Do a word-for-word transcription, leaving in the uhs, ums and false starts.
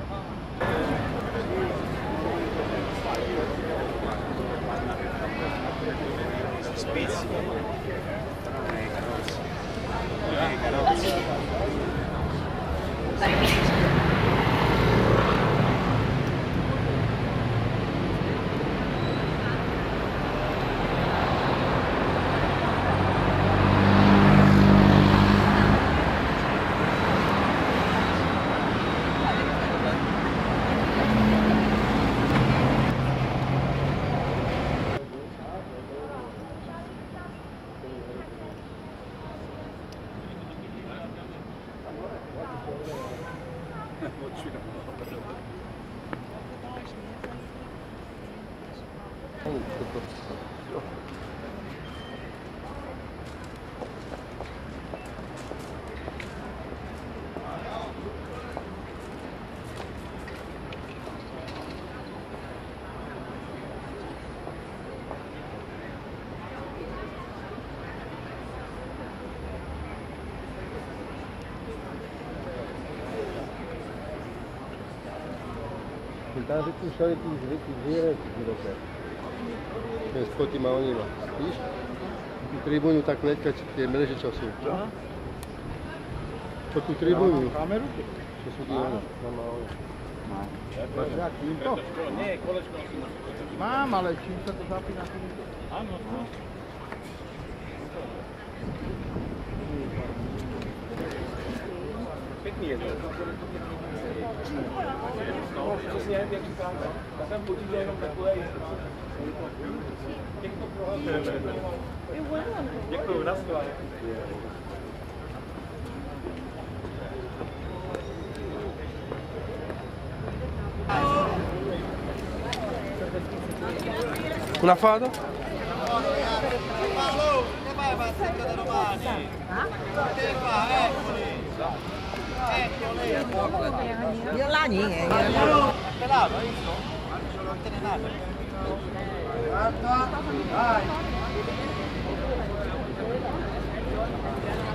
Spezzi. Eh, carrozza. Eh, carrozza. Daar zit een soort die zit die zeer je spoti ma onima, vidiš? Tu tribunu tak netka tie mreže čo sú. To tu tribunu. Kameru? To sú tí ono, má ono. Máš jak týmto? Nie, kolečko nosím. Mám, ale čím sa to zapína? Áno, no. Pěkný je to. No, přesně, jak říkáme. Já jsem potížil jenom takové. Těchto prohlasujeme. Děkuju, naschle. Una foto? Paolo, che vai a fare da domani? Che fa, eccoli. Eccoli. Io là niente. Te l'hanno visto? Non te ne danno. Guarda, vai.